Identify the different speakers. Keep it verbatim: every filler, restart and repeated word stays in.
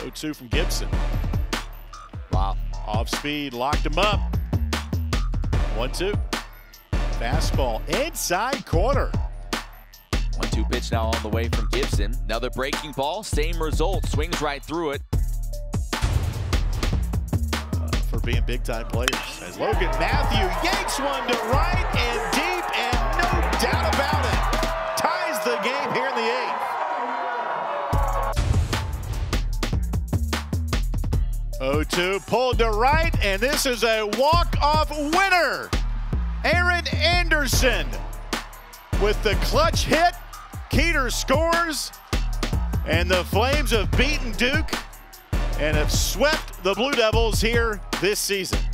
Speaker 1: oh two from Gibson.
Speaker 2: Wow.
Speaker 1: Off speed, locked him up. one two. Fastball inside corner.
Speaker 2: one two pitch now on the way from Gibson. Another breaking ball, same result. Swings right through it.
Speaker 1: Uh, for being big-time players. As Logan Matthew yanks one to right and deep, and no doubt about it. Ties the game here in the eighth. oh two pulled to right, and this is a walk-off winner. Aaron Anderson with the clutch hit. Keeter scores, and the Flames have beaten Duke and have swept the Blue Devils here this season.